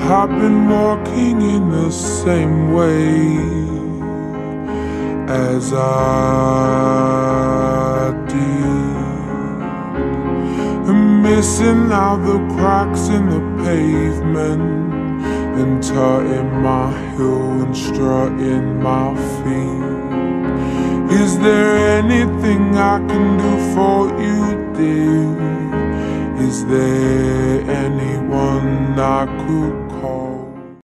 I've been walking in the same way as I did, missing out the cracks in the pavement, and tutting my heel and strutting my feet. Is there anything I can do for you, dear? Is there anyone I could call?